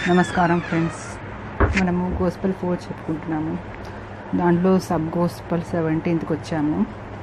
నమస్కారం ఫ్రెండ్స్, మనము గోస్పల్ 4 చెప్పుకుంటున్నాము. దాంట్లో సబ్ గోస్పల్ 17కి వచ్చాము.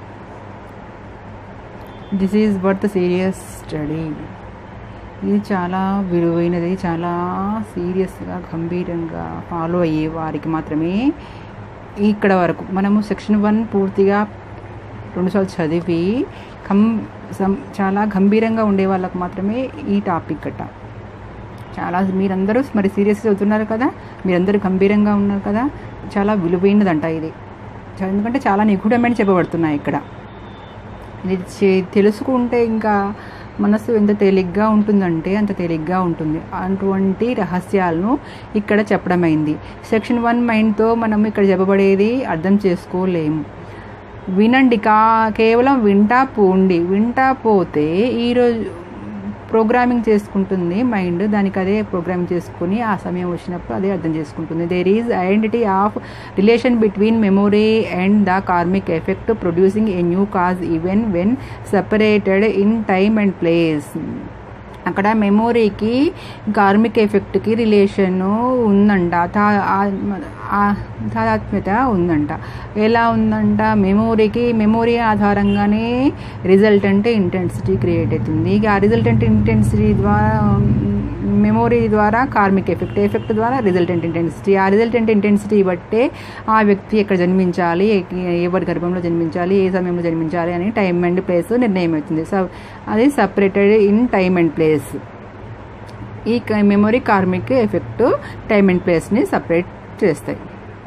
This is worth serious study. ఇది చాలా విలువైనది, చాలా సీరియస్గా గంభీరంగా ఫాలో అయ్యే వారికి మాత్రమే. ఇక్కడ వరకు మనము సెక్షన్ 1 పూర్తిగా 2 సార్లు చదివి చాలా గంభీరంగా ఉండే వాళ్ళకు మాత్రమే ఈ టాపిక్ గట్ట. చాలా మీరందరూ మరి సీరియస్ అవుతున్నారు కదా, మీరందరూ గంభీరంగా ఉన్నారు కదా, చాలా విలువైనదంట ఇది. ఎందుకంటే చాలా నిగూఢమైన చెప్పబడుతున్నాయి ఇక్కడ. ఇది తెలుసుకుంటే ఇంకా మనసు ఎంత తేలిగ్గా ఉంటుందంటే అంత తేలిగ్గా ఉంటుంది. అటువంటి రహస్యాలను ఇక్కడ చెప్పడమైంది. సెక్షన్ 1 మైండ్తో మనం ఇక్కడ చెప్పబడేది అర్థం చేసుకోలేము. వినండి, కేవలం వింటా పోతే ఈరోజు ప్రోగ్రామింగ్ చేసుకుంటుంది మైండ్. దానికి అదే ప్రోగ్రామింగ్ చేసుకుని ఆ సమయం వచ్చినప్పుడు అదే అర్థం చేసుకుంటుంది. There is identity of relation between memory and the karmic effect producing a new cause even when separated in time and place. అక్కడ మెమొరీకి కార్మిక్ ఎఫెక్ట్కి రిలేషను ఉందంట, తాదాత్మ్యత ఉందంట. ఎలా ఉందంట? మెమొరీ ఆధారంగానే రిజల్టెంట్ ఇంటెన్సిటీ క్రియేట్ అవుతుంది. ఆ రిజల్టెంట్ ఇంటెన్సిటీ ద్వారా మెమొరీ ద్వారా కార్మిక్ ఎఫెక్ట్ ద్వారా రిజల్టెంట్ ఇంటెన్సిటీ. ఆ రిజల్టెంట్ ఇంటెన్సిటీ బట్టే ఆ వ్యక్తి ఎక్కడ జన్మించాలి, ఎవరి గర్భంలో జన్మించాలి, ఏ సమయంలో జన్మించాలి అని టైమ్ అండ్ ప్లేస్ నిర్ణయం అవుతుంది. అది separated in time and place. ఈ memory karmic effect time and ప్లేస్ని సపరేట్ చేస్తాయి.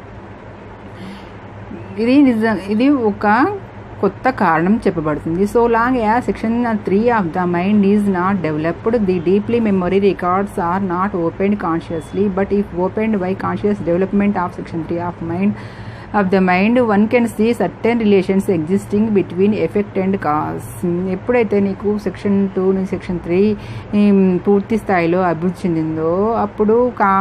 ఇది ఒక కొత్త కారణం చెప్పబడుతుంది. So long as section 3 of the mind is not developed, the deeply memory records are not opened consciously. But if opened by conscious development of section 3 of the mind, one can see certain relations existing between effect and cause. ఎప్పుడైతే నీకు section 2 నుంచి section 3 పూర్తి స్థాయిలో అభివృద్ధి చెందిందో అప్పుడు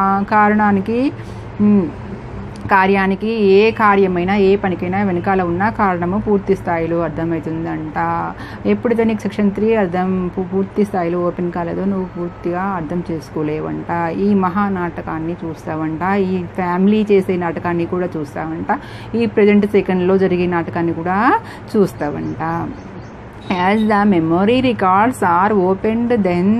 కార్యానికి ఏ కార్యమైనా ఏ పనికైనా వెనకాల ఉన్న కారణము పూర్తి స్థాయిలో అర్థమవుతుందంట. ఎప్పుడైతే నీకు సెక్షన్ 3 పూర్తి స్థాయిలో ఓపెన్ కాలేదో నువ్వు పూర్తిగా అర్థం చేసుకోలేవంట. ఈ మహానాటకాన్ని చూస్తావంట, ఈ ఫ్యామిలీ చేసే నాటకాన్ని కూడా చూస్తావంట, ఈ ప్రజెంట్ సెకండ్లో జరిగే నాటకాన్ని కూడా చూస్తావంట. As the memory records are opened then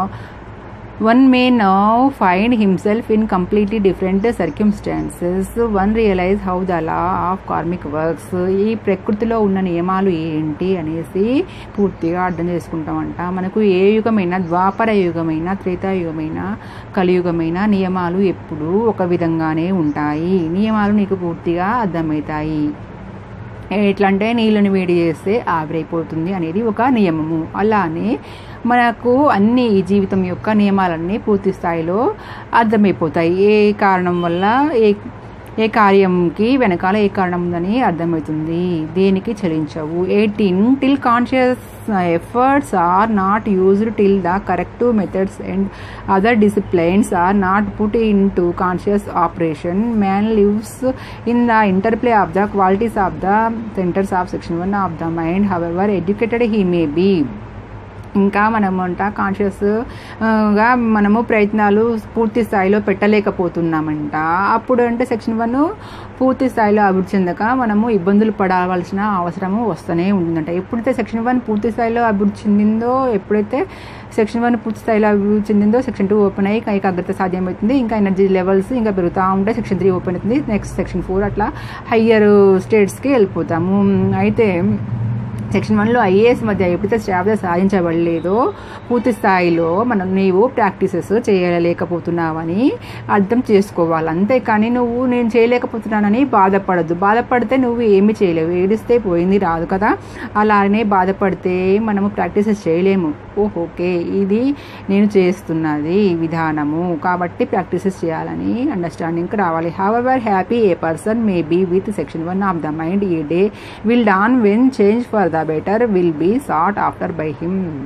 one may now find himself in completely different circumstances. One realize how the law of karmic works. ఈ ప్రకృతిలో ఉన్న నియమాలు ఏంటి అనేసి పూర్తిగా అర్థం చేసుకుంటామంట. మనకు ఏ యుగమైనా, ద్వాపర యుగమైన, త్రేతాయుగమైన, కలియుగమైన నియమాలు ఎప్పుడూ ఒక విధంగానే ఉంటాయి. నియమాలు నీకు పూర్తిగా అర్థమవుతాయి. ఎట్లా అంటే నీళ్ళని వేడి చేస్తే ఆవిరైపోతుంది అనేది ఒక నియమము. అలానే మనకు అన్ని ఈ జీవితం యొక్క నియమాలన్నీ పూర్తి స్థాయిలో అర్థమైపోతాయి. ఏ కారణం వల్ల ఏ కార్యంకి వెనకాల ఏ కారణం ఉందని అర్థమవుతుంది. దేనికి చలించవు. 18 till conscious efforts are not used till the corrective methods and other disciplines are not put into conscious operation. Man lives in the interplay of the qualities of the centers of section 1 of the mind, however educated he may be. ఇంకా మనము కాన్షియస్గా మనము ప్రయత్నాలు పూర్తి స్థాయిలో పెట్టలేకపోతున్నామంట. అప్పుడు అంటే section 1 పూర్తి స్థాయిలో అభివృద్ధి చెందక మనము ఇబ్బందులు పడవలసిన అవసరము వస్తూనే ఉంటుందంట. ఎప్పుడైతే సెక్షన్ 1 పూర్తి స్థాయిలో అభివృద్ధి చెందిందో, ఎప్పుడైతే సెక్షన్ 1 పూర్తి స్థాయిలో అభివృద్ధి చెందిందో సెక్షన్ 2 ఓపెన్ అయ్యి ఏకాగ్రత సాధ్యమవుతుంది. ఇంకా ఎనర్జీ లెవెల్స్ ఇంకా పెరుగుతూ ఉంటాయి. సెక్షన్ 3 ఓపెన్ అవుతుంది. నెక్స్ట్ సెక్షన్ 4 అట్లా హయ్యర్ స్టేట్స్కి వెళ్ళిపోతాము. అయితే సెక్షన్ 1లో ఐఏఎస్ మధ్య ఎప్పుడైతే స్టాబ్లెస్ సాధించబడలేదో పూర్తి స్థాయిలో నీవు ప్రాక్టీసెస్ చేయలేకపోతున్నావని అర్థం చేసుకోవాలి. అంతేకాని నేను చేయలేకపోతున్నానని బాధపడద్దు. బాధపడితే నువ్వు ఏమి చేయలేవు. ఏడిస్తే పోయింది రాదు కదా. అలానే బాధపడితే మనము ప్రాక్టీసెస్ చేయలేము. ఓకే, ఇది నేను చేస్తున్నది విధానము కాబట్టి ప్రాక్టీసెస్ చేయాలని అండర్స్టాండింగ్కి రావాలి. However happy a person may be with section 1 of the mind, a day will dawn when change for the better will be sought after by him.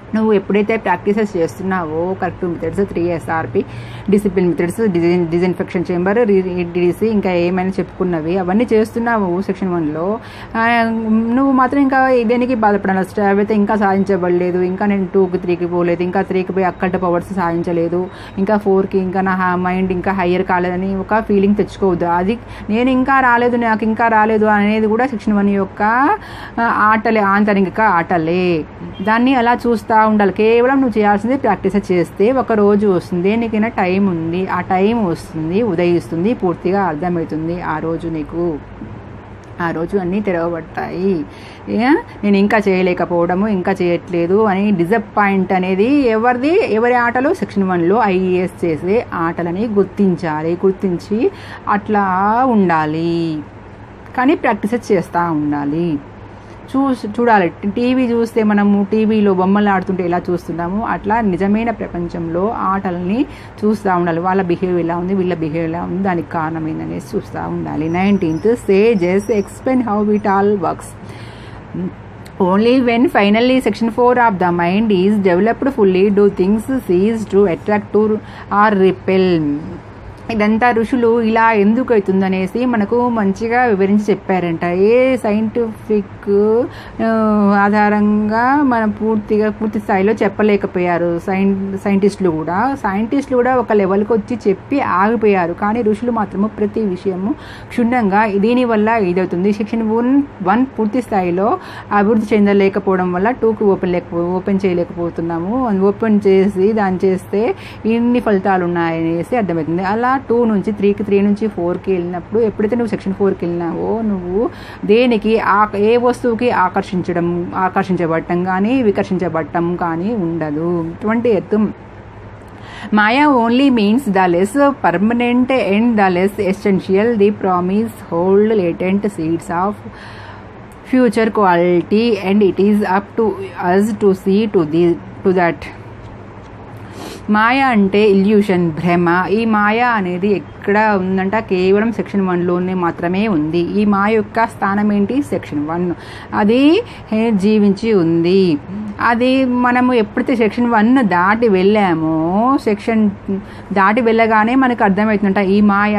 నువ్వు ఎప్పుడైతే ప్రాక్టీసెస్ చేస్తున్నావో corrective methods, 3SRP, discipline methods, disinfection chamber, DDC, ఇంకా ఏమైనా చెప్పుకున్నవి అవన్నీ చేస్తున్నావు section 1లో, నువ్వు మాత్రం ఇంకా దేనికి బాధపడాలి. స్టాబ్ అయితే ఇంకా సాధించబడలేదు, ఇంకా నేను 2కి 3కి పోలేదు, ఇంకా 3కి పోయి అక్కట పవర్స్ సాధించలేదు, ఇంకా 4కి ఇంకా నా మైండ్ ఇంకా హయ్యర్ కాలేదని ఒక ఫీలింగ్ తెచ్చుకోవద్దు. అది నేను ఇంకా రాలేదు, నాకు ఇంకా రాలేదు అనేది కూడా సెక్షన్ 1 యొక్క ఆటలే, ఆంతరిక ఆటలే. దాన్ని అలా చూస్తా ఉండాలి. కేవలం నువ్వు చేయాల్సింది ప్రాక్టీస్ చేస్తే ఒక రోజు వస్తుంది, దేనికైనా టైం ఉంది, ఆ టైం వస్తుంది, ఉదయిస్తుంది, పూర్తిగా అర్థమవుతుంది. ఆ రోజు నీకు ఆ రోజు అన్నీ తెరవబడతాయి. నేను ఇంకా చేయలేకపోవడము, ఇంకా చేయట్లేదు అని డిసప్పాయింట్ అనేది ఎవరి ఆటలు సెక్షన్ 1లో IAS చేసే ఆటలని గుర్తించి అట్లా ఉండాలి. కానీ ప్రాక్టీసెస్ చేస్తూ ఉండాలి. చూడాలి. టీవీ చూస్తే మనము టీవీలో బొమ్మలు ఆడుతుంటే ఎలా చూస్తున్నాము, అట్లా నిజమైన ప్రపంచంలో ఆటలని చూస్తూ ఉండాలి. వాళ్ళ బిహేవియర్ ఎలా ఉంది, వీళ్ళ బిహేవియర్ ఎలా ఉంది, దానికి కారణం ఏందనేసి చూస్తూ ఉండాలి. 19th sages explain how it all works. Only when finally section 4 of the mind is developed fully do things cease to attract or repel. ఇదంతా ఋషులు ఇలా ఎందుకు అవుతుందనేసి మనకు మంచిగా వివరించి చెప్పారంట. ఏ సైంటిఫిక్ ఆధారంగా మనం పూర్తి స్థాయిలో చెప్పలేకపోయారు సైంటిస్టులు కూడా ఒక లెవెల్కి వచ్చి చెప్పి ఆగిపోయారు. కానీ ఋషులు మాత్రము ప్రతి విషయము క్షుణ్ణంగా దీనివల్ల ఇదవుతుంది. సెక్షన్ 1 పూర్తి స్థాయిలో అభివృద్ధి చెందలేకపోవడం వల్ల 2కి ఓపెన్ చేయలేకపోతున్నాము. ఓపెన్ చేసి దాన్ని చేస్తే ఇన్ని ఫలితాలు ఉన్నాయనేసి అర్థమవుతుంది. అలా 2 నుంచి 3కి, 3 నుంచి 4కి వెళ్ళినప్పుడు, ఎప్పుడైతే నువ్వు సెక్షన్ 4కి వెళ్ళినావో నువ్వు దేనికి ఏ వస్తువుకి ఆకర్షించబడటం కానీ వికర్షించబడటం కానీ ఉండదు. 20th Maya only means the less permanent and the less essential. The promise hold latent seeds of future quality and it is up to us to see to that. మాయ అంటే ఇల్యూషన్, భ్రమ. ఈ మాయ అనేది ఎక్కడ ఉందంట, కేవలం సెక్షన్ 1లోనే మాత్రమే ఉంది. ఈ మాయ యొక్క స్థానం ఏంటి, సెక్షన్ 1. అది జీవించి ఉంది. అది మనము ఎప్పుడైతే సెక్షన్ 1 దాటి వెళ్ళామో, సెక్షన్ దాటి వెళ్ళగానే మనకు అర్థమవుతుందంట ఈ మాయ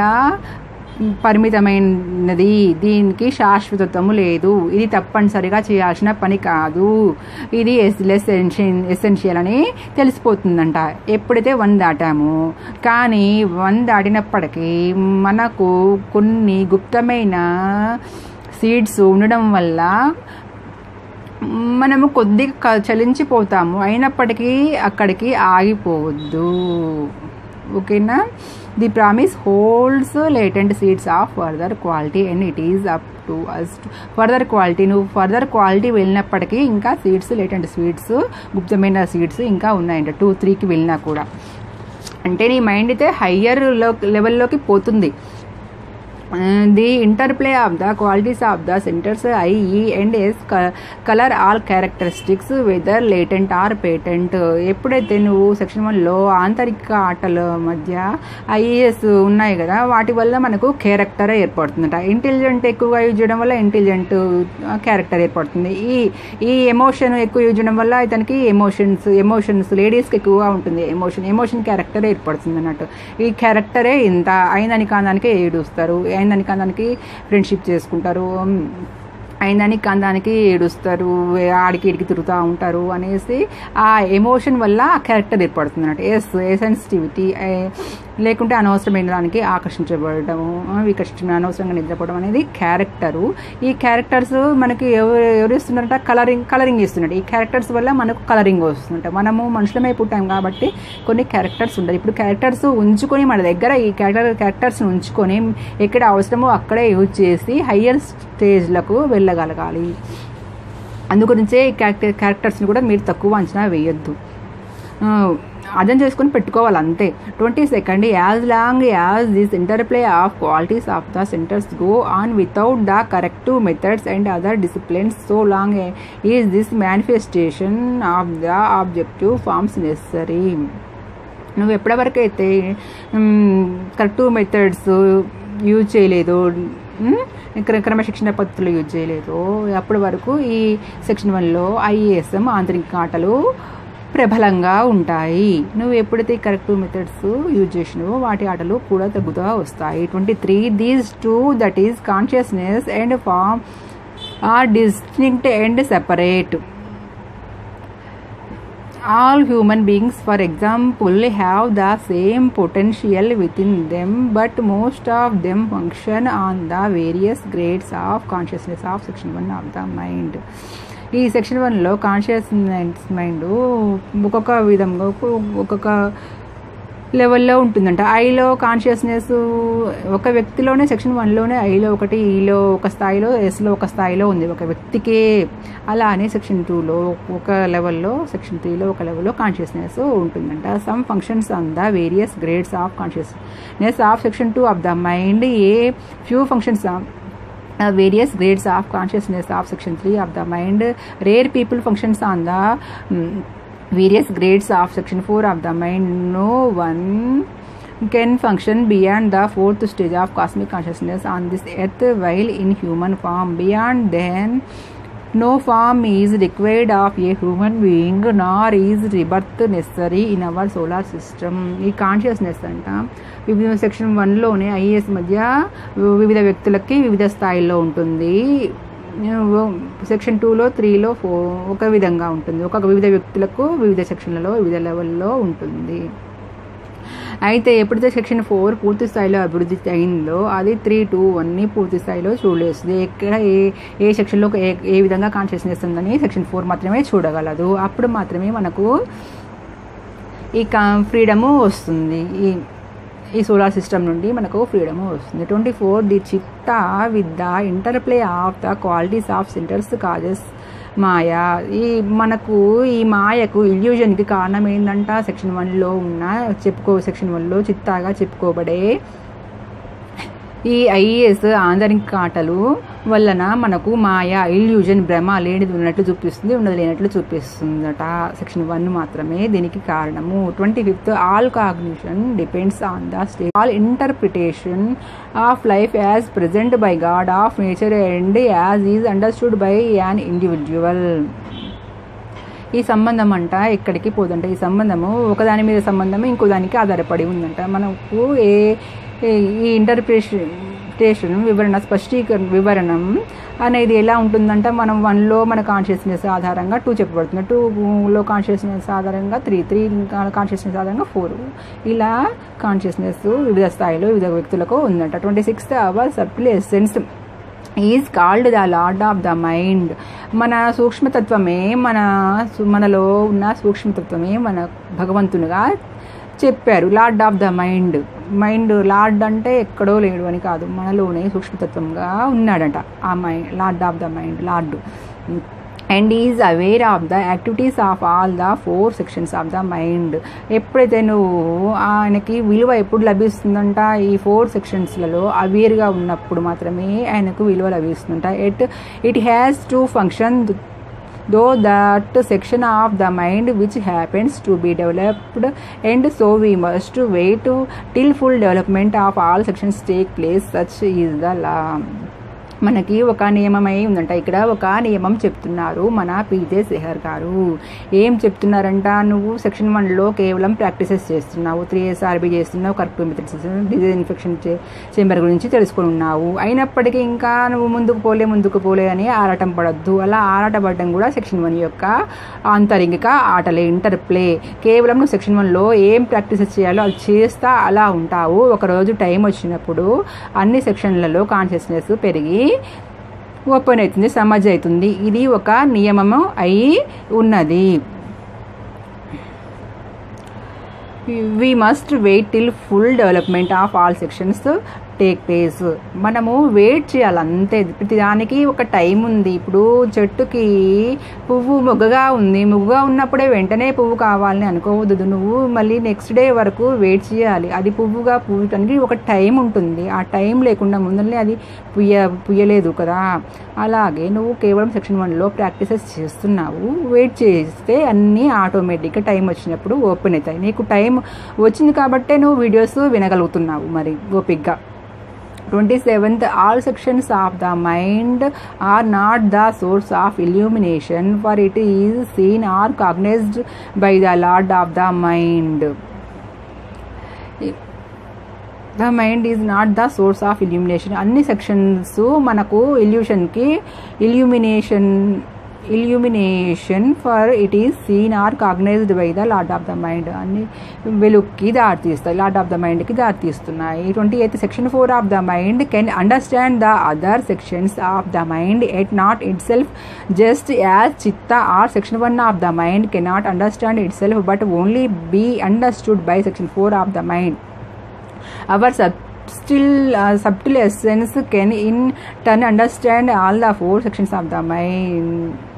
పరిమితమైనది, దీనికి శాశ్వతత్వము లేదు, ఇది తప్పనిసరిగా చేయాల్సిన పని కాదు, ఇది ఎసెన్షియల్ అని తెలిసిపోతుందంట ఎప్పుడైతే 1 దాటామో. కానీ 1 దాటినప్పటికీ మనకు కొన్ని గుప్తమైన సీడ్స్ ఉండడం వల్ల మనము కొద్దిగా చలించిపోతాము. అయినప్పటికీ అక్కడికి ఆగిపోవద్దు. ఓకేనా? The promise holds latent seeds of further quality and it is up to us to further quality. నువ్వు ఫర్దర్ క్వాలిటీ వెళ్ళినప్పటికీ ఇంకా సీడ్స్, లేటెంట్ సీడ్స్, గుప్తమైన సీడ్స్ ఇంకా ఉన్నాయంట 2, 3కి వెళ్ళినా కూడా. అంటే నీ మైండ్ అయితే హయ్యర్ లెవెల్లోకి పోతుంది. The interplay of the qualities of the centers I, E and S color all characteristics whether latent or patent. ఎప్పుడైతే నువ్వు సెక్షన్ 1లో ఆంతరిక ఆటల మధ్య IES ఉన్నాయి కదా, వాటి వల్ల మనకు క్యారెక్టర్ ఏర్పడుతుందట. ఇంటెలిజెంట్ ఎక్కువగా యూజ్ చేయడం వల్ల ఇంటెలిజెంట్ క్యారెక్టర్ ఏర్పడుతుంది. ఈ ఎమోషన్ ఎక్కువ యూజ్ చేయడం వల్ల ఇతనికి ఎమోషన్స్ లేడీస్కి ఎక్కువగా ఉంటుంది. ఎమోషన్ క్యారెక్టర్ ఏర్పడుతుంది అన్నట్టు. ఈ క్యారెక్టరే ఇంత అయిందని కాదానికే ఏడుస్తారు, అయిందని కాదానికి ఫ్రెండ్షిప్ చేసుకుంటారు, అయిందానికి కందానికి ఏడుస్తారు, ఆడికి ఇడికి తిరుగుతూ ఉంటారు అనేసి ఆ ఎమోషన్ వల్ల ఆ క్యారెక్టర్ ఏర్పడుతుంది అన్నట్టు. సెన్సిటివిటీ లేకుంటే అనవసరమైన దానికి ఆకర్షించబడము, అనవసరంగా నిద్రపోవడం అనేది క్యారెక్టరు. ఈ క్యారెక్టర్స్ మనకి ఎవరు ఇస్తున్నారంట, కలరింగ్ ఇస్తున్నట్టు. ఈ క్యారెక్టర్స్ వల్ల మనకు కలరింగ్ వస్తుందంట. మనము మనుషులమై పుట్టాం కాబట్టి కొన్ని క్యారెక్టర్స్ ఉంటాయి. ఇప్పుడు క్యారెక్టర్స్ ఉంచుకొని మన దగ్గర ఈ క్యారెక్టర్స్ని ఉంచుకొని ఎక్కడ అవసరమో అక్కడే యూజ్ చేసి హయ్యర్ స్టేజ్లకు వెళ్ళగలగాలి. అందుగురించే ఈ క్యారెక్టర్స్ని కూడా మీరు తక్కువ అంచనా వేయొద్దు, అర్థం చేసుకొని పెట్టుకోవాలి అంతే. 22nd as long as this interplay of qualities of the centres go on without the corrective methods and other disciplines so long is this manifestation of the objective forms necessary. నువ్వు ఎప్పటివరకైతే కరెక్టివ్ మెథడ్స్ యూజ్ చేయలేదు, క్రమశిక్షణ పద్ధతులు use చేయలేదు, అప్పటి వరకు ఈ section 1లో IASM ఆంతరిక ఆటలు ప్రబలంగా ఉంటాయి. నువ్వు ఎప్పుడైతే కరెక్ట్ మెథడ్స్ యూజ్ చేసినావో వాటి ఆటలు కూడా తగ్గుతూ వస్తాయి. 23 these two that is consciousness and form are distinct and separate. All human beings, for example, have the same potential within them, but most of them function on the various grades of consciousness of section 1 of the mind. ఈ section 1లో consciousness mind ఒక్కొక్క విధంగా ఒక్కొక్క లెవెల్లో ఉంటుందంట. ఐలో consciousness ఒక వ్యక్తిలోనే section 1లోనే ఐలో ఒకటి, ఈలో ఒక స్థాయిలో, ఎస్లో ఒక స్థాయిలో ఉంది ఒక వ్యక్తికే. అలానే సెక్షన్ 2లో ఒక లెవెల్లో, సెక్షన్ 3లో ఒక లెవెల్లో కాన్షియస్నెస్ ఉంటుందంట. Some functions on the various grades of consciousness of section 2 of the mind. A few functions various grades of consciousness of section 3 of the mind. Rare people functions on the various grades of section 4 of the mind. No one can function beyond the 4th stage of cosmic consciousness on this earth while in human form. Beyond then no form is required of a human being, nor is rebirth necessary in our solar system. ఈ consciousness అంట వివిధ section 1లోనే IAS మధ్య వివిధ వ్యక్తులకి వివిధ స్థాయిల్లో ఉంటుంది. Section 2లో 3లో ఒక విధంగా ఉంటుంది. ఒక వివిధ వ్యక్తులకు వివిధ సెక్షన్లలో వివిధ లెవెల్లో ఉంటుంది. అయితే ఎప్పుడైతే సెక్షన్ 4 పూర్తి స్థాయిలో అభివృద్ధి అయిందో అది 3, 2, 1ని పూర్తి స్థాయిలో చూడలేస్తుంది. ఎక్కడ ఏ సెక్షన్లో ఏ విధంగా కాన్షియస్నెస్ ఉందని సెక్షన్ 4 మాత్రమే చూడగలదు. అప్పుడు మాత్రమే మనకు ఈ ఫ్రీడము వస్తుంది. ఈ సోలార్ సిస్టమ్ నుండి మనకు ఫ్రీడము వస్తుంది. 24 the chitta with the interplay of the qualities of centres causes maya. మనకు ఈ మాయకు ఇల్యూజన్కి కారణం ఏంటంట సెక్షన్ 1లో ఉన్న సెక్షన్ 1లో చిత్తాగా చెప్పుకోబడే ఈ ఐఏఎస్ ఆంతరిక ఆటలు వలన మనకు మాయా, ఇల్యూజన్, భ్రమ లేనిది ఉన్నట్లు చూపిస్తుంది, ఉన్నది లేనట్లు చూపిస్తుందట. సెక్షన్ 1 మాత్రమే దీనికి కారణము. 25th all cognition depends on the state all interpretation of life as present by God of nature and as is understood by an individual. ఈ సంబంధం అంట ఎక్కడికి పోదంట. ఈ సంబంధము ఒకదాని మీద సంబంధము ఇంకో దానికి ఆధారపడి ఉందంట. మనకు ఈ ఇంటర్ప్రిటేషన్ వివరణం అనేది ఎలా ఉంటుందంట. మనం 1లో మన కాన్షియస్నెస్ ఆధారంగా 2 చెప్పబడుతుంది, 2లో కాన్షియస్నెస్ ఆధారంగా 3 కాన్షియస్నెస్ ఆధారంగా 4. ఇలా కాన్షియస్నెస్ వివిధ స్థాయిలో వివిధ వ్యక్తులకు ఉందంట. 26th our circle essence is called the Lord of the mind. మన సూక్ష్మతత్వమే మనలో ఉన్న సూక్ష్మతత్వమే మన భగవంతునిగా చెప్పారు. Lord of the mind. Lord అంటే ఎక్కడో లేడు అని కాదు, మనలోనే సూక్ష్మతత్వంగా ఉన్నాడంట ఆ Lord of the mind, Lord. And is aware of the activities of all the 4 sections of the mind. ఎప్పుడైతే నువ్వు ఆయనకి విలువ ఎప్పుడు లభిస్తుందంట ఈ 4 సెక్షన్స్లలో అవేర్గా ఉన్నప్పుడు మాత్రమే ఆయనకు విలువ లభిస్తుందంట. It has to function though that section of the mind which happens to be developed, and so we must wait till full development of all sections take place. Such is the law. మనకి ఒక నియమమై ఉందంట. ఇక్కడ ఒక నియమం చెప్తున్నారు మన PJ సెహర్ గారు. ఏం చెప్తున్నారంట, నువ్వు సెక్షన్ 1లో కేవలం ప్రాక్టీసెస్ చేస్తున్నావు, 3SRB చేస్తున్నావు, correct methods, disease infection chamber గురించి తెలుసుకుని ఉన్నావు. అయినప్పటికీ ఇంకా నువ్వు ముందుకు పోలే అని ఆరాటం పడద్దు. అలా ఆరాటపడడం కూడా సెక్షన్ 1 యొక్క ఆంతరిక ఆటలే, ఇంటర్ప్లే. కేవలం నువ్వు సెక్షన్ 1లో ఏం ప్రాక్టీసెస్ చేయాలో అది చేస్తా అలా ఉంటావు. ఒకరోజు టైం వచ్చినప్పుడు అన్ని సెక్షన్లలో కాన్షియస్నెస్ పెరిగి ఓపెన్ అవుతుంది, సమజ్ అవుతుంది. ఇది ఒక నియమము అయి ఉన్నది. we must wait till full development of all sections take place. మనము వెయిట్ చేయాలి అంతే. ప్రతిదానికి ఒక టైం ఉంది. ఇప్పుడు చెట్టుకి పువ్వు మొగ్గగా ఉంది, మొగ్గగా ఉన్నప్పుడే వెంటనే పువ్వు కావాలని అనుకోవద్దు. నువ్వు మళ్ళీ నెక్స్ట్ డే వరకు వెయిట్ చేయాలి. అది పువ్వుగా పూయటానికి ఒక టైం ఉంటుంది. ఆ టైం లేకుండా ముందరనే అది పుయ్యలేదు కదా. అలాగే నువ్వు కేవలం సెక్షన్ 1లో ప్రాక్టీసెస్ చేస్తున్నావు, వెయిట్ చేస్తే అన్నీ ఆటోమేటిక్గా టైం వచ్చినప్పుడు ఓపెన్ అవుతాయి. నీకు టైం వచ్చింది కాబట్టే నువ్వు వీడియోస్ వినగలుగుతున్నావు మరి ఓపిక్గా. 27th, all sections of the mind are not the source of illumination, for it is seen or cognized by the Lord of the mind. The mind is not the source of illumination. అన్ని sections మనకు illumination for it is seen or cognized by the Lord of the mind. అన్ని వెలుగుకి దారితీస్తాయి, lord of the మైండ్కి దారితీస్తున్నాయి. 28th, section 4 of the mind can understand the other sections of the mind yet not itself, just as chitta or section 1 of the mind cannot understand itself but only be understood by section 4 of the mind. Our subtle essence can in turn understand all the 4 sections of the mind.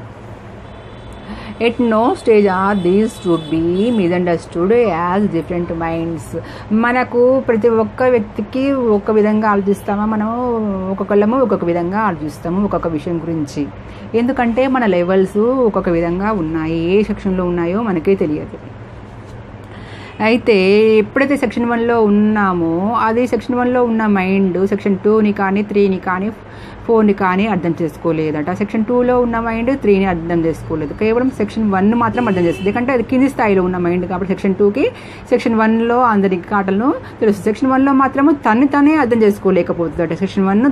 At no stage are these should be misunderstood as different minds. మనకు ప్రతి ఒక్క వ్యక్తికి ఒక విధంగా ఆలోచిస్తామా, మనం ఒక్కొక్కళ్ళము ఒక్కొక్క విధంగా ఆలోచిస్తాము ఒక్కొక్క విషయం గురించి. ఎందుకంటే మన లెవెల్స్ ఒక్కొక్క విధంగా ఉన్నాయి, ఏ సెక్షన్లో ఉన్నాయో మనకే తెలియదు. అయితే ఎప్పుడైతే సెక్షన్ 1లో ఉన్నామో అది సెక్షన్ 1లో ఉన్న మైండ్ సెక్షన్ 2ని కానీ 3ని కానీ 4ని కానీ అర్థం చేసుకోలేదట. సెక్షన్ 2లో ఉన్న మైండ్ 3ని అర్థం చేసుకోలేదు, కేవలం సెక్షన్ 1 మాత్రం అర్థం చేస్తుంది. ఎందుకంటే అది కింది స్థాయిలో ఉన్న మైండ్ కాబట్టి సెక్షన్ 2కి సెక్షన్ 1లో అందరికి కాటలను తెలుస్తుంది. సెక్షన్ 1లో మాత్రము తనే అర్థం చేసుకోలేకపోతుందట. సెక్షన్ 1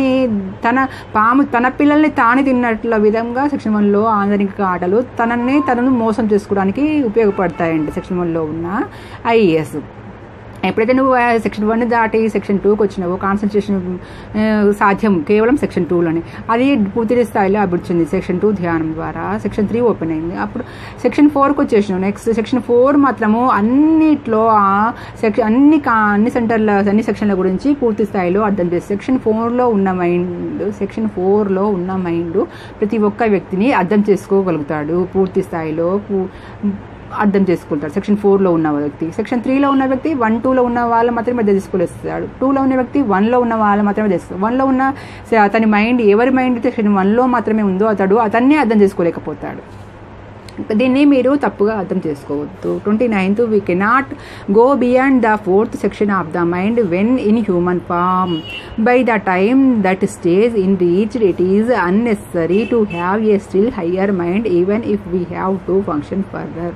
తన పిల్లల్ని తాను తిన్నట్ల విధంగా సెక్షన్ 1లో అందరికి కాటలు తనను మోసం చేసుకోవడానికి ఉపయోగపడతాయండి సెక్షన్ 1లో ఉన్న ఐఏఎస్. ఎప్పుడైతే నువ్వు సెక్షన్ 1 దాటి సెక్షన్ 2కి వచ్చినావో కాన్సన్ట్రేషన్ సాధ్యం కేవలం సెక్షన్ 2లోనే. అది పూర్తి స్థాయిలో అభివృద్ధి చెంది సెక్షన్ 2 ధ్యానం ద్వారా సెక్షన్ 3 ఓపెన్ అయింది. అప్పుడు సెక్షన్ 4కి వచ్చేసినావు. నెక్స్ట్ సెక్షన్ 4 మాత్రము అన్నిట్లో అన్ని సెక్షన్ల గురించి పూర్తి స్థాయిలో అర్థం చేసి సెక్షన్ 4లో ఉన్న మైండ్ ప్రతి ఒక్క వ్యక్తిని అర్థం చేసుకోగలుగుతాడు, పూర్తి స్థాయిలో అర్థం చేసుకుంటాడు. సెక్షన్ 4లో ఉన్న వ్యక్తి, సెక్షన్ 3లో ఉన్న వ్యక్తి 1, 2లో ఉన్న వాళ్ళు మాత్రమే అర్థం చేసుకోలేస్తాడు. 2లో ఉన్న వ్యక్తి 1లో ఉన్న వాళ్ళు మాత్రమే చేస్తాడు. 1లో ఉన్న అతని మైండ్ ఎవరి మైండ్ అయితే సెక్షన్ 1లో మాత్రమే ఉందో అతన్నే అర్థం చేసుకోలేకపోతాడు. దీన్ని మీరు తప్పుగా అర్థం చేసుకోవద్దు. 29th, we cannot go beyond the 4th section of the mind when in human form. By the time that stage is reached, it is unnecessary to have a still higher mind even if we have to function further.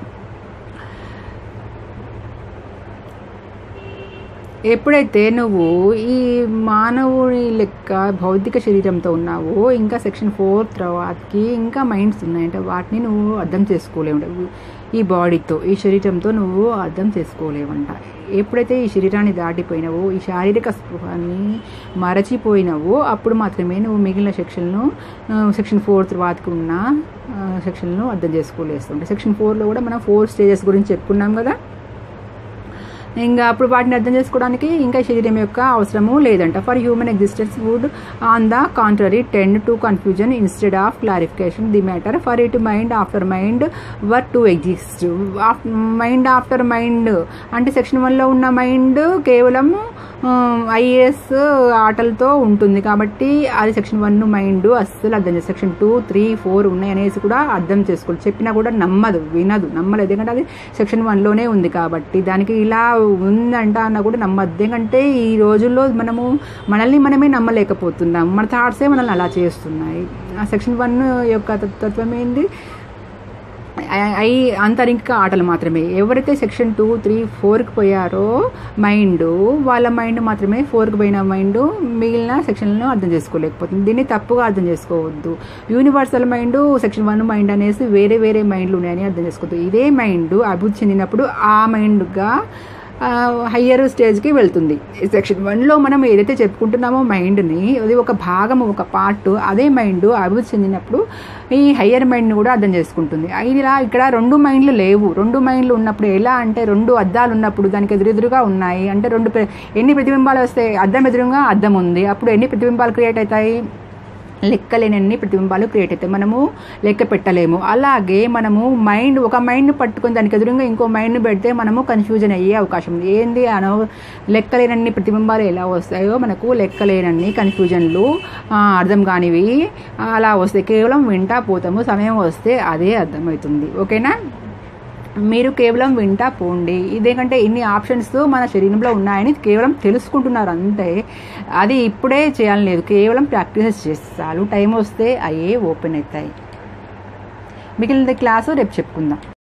ఎప్పుడైతే నువ్వు ఈ మానవుని లెక్క భౌతిక శరీరంతో ఉన్నావో ఇంకా section 4 తర్వాతకి ఇంకా మైండ్స్ ఉన్నాయంటే వాటిని నువ్వు అర్థం చేసుకోలేవు. ఈ బాడీతో ఈ శరీరంతో నువ్వు అర్థం చేసుకోలేవంట. ఎప్పుడైతే ఈ శరీరాన్ని దాటిపోయినావో ఈ శారీరక స్పృహాన్ని మరచిపోయినావో అప్పుడు మాత్రమే నువ్వు మిగిలిన సెక్షన్ 4 తర్వాతకి ఉన్న సెక్షన్లను అర్థం చేసుకోలేస్తుంటాయి. సెక్షన్ 4లో కూడా మనం 4 స్టేజెస్ గురించి చెప్పుకున్నాం కదా. ఇంకా అప్పుడు వాటిని అర్థం చేసుకోవడానికి ఇంకా శరీరం యొక్క అవసరము లేదంట. For human existence would on the contrary tend to confusion instead of clarification the matter for it mind after mind were to exist. Mind after mind అంటే సెక్షన్ 1లో ఉన్న మైండ్ కేవలం ఐఏఎస్ ఆటలతో ఉంటుంది కాబట్టి అది సెక్షన్ 1 మైండ్ అస్సలు అర్థం చేస్తుంది. సెక్షన్ 2, 3, 4 ఉన్నాయి అనేసి కూడా అర్థం చేసుకోవాలి, చెప్పినా కూడా నమ్మలేదు. ఎందుకంటే అది సెక్షన్ 1లోనే ఉంది కాబట్టి దానికి ఇలా ఉందంట అన్న కూడా నమ్మద్దు. ఎందుకంటే ఈ రోజుల్లో మనల్ని మనమే నమ్మలేకపోతున్నాం, మన థాట్సే మనల్ని అలా చేస్తున్నాయి. ఆ సెక్షన్ 1 యొక్క తత్వం ఏంది? అంతరింక ఆటలు మాత్రమే. ఎవరైతే సెక్షన్ 2, 3, 4కి పోయారో వాళ్ళ మైండ్ మాత్రమే 4కి పోయిన మైండ్ మిగిలిన సెక్షన్లను అర్థం చేసుకోలేకపోతుంది. దీన్ని తప్పుగా అర్థం చేసుకోవద్దు. యూనివర్సల్ మైండ్ సెక్షన్ 1 మైండ్ అనేసి వేరే మైండ్లు ఉన్నాయని అర్థం చేసుకోవద్దు. ఇదే మైండ్ అభివృద్ధి చెందినప్పుడు ఆ మైండ్గా హయ్యర్ స్టేజ్కి వెళ్తుంది. సెక్షన్ 1లో మనం ఏదైతే చెప్పుకుంటున్నామో మైండ్ని అది ఒక భాగము, ఒక పార్ట్. అదే మైండ్ అభివృద్ధి చెందినప్పుడు ఈ హయ్యర్ మైండ్ని కూడా అర్థం చేసుకుంటుంది. ఇక్కడ 2 మైండ్లు లేవు. 2 మైండ్లు ఉన్నప్పుడు ఎలా అంటే 2 అద్దాలు ఉన్నప్పుడు దానికి ఎదురుగా ఉన్నాయి అంటే ఎన్ని ప్రతిబింబాలు వస్తాయి? అద్దం ఎదురుగా అద్దం ఉంది, అప్పుడు ఎన్ని ప్రతిబింబాలు క్రియేట్ అవుతాయి? లెక్కలేనన్ని ప్రతిబింబాలు క్రియేట్ అవుతాయి, మనము లెక్క పెట్టలేము. అలాగే మనము ఒక మైండ్ పట్టుకొని దానికి ఎదురుగా ఇంకో మైండ్ని పెడితే మనము కన్ఫ్యూజన్ అయ్యే అవకాశం ఉంది. ఏంది లెక్కలేనన్ని ప్రతిబింబాలు ఎలా వస్తాయో మనకు లెక్కలేనన్ని కన్ఫ్యూజన్లు అర్థం కానివి అలా వస్తాయి. కేవలం వింటా పోతాము, సమయం వస్తే అదే అర్థమవుతుంది. ఓకేనా? మీరు కేవలం వింటా పోండి. ఇదేకంటే ఇన్ని ఆప్షన్స్ మన శరీరంలో ఉన్నాయని కేవలం తెలుసుకుంటున్నారు అంతే. అది ఇప్పుడే చేయాలని లేదు, కేవలం ప్రాక్టీసెస్ చేస్తారు. టైం వస్తే అయ్యే ఓపెన్ అవుతాయి. మిగిలిన క్లాసు రేపు చెప్పుకుందాం.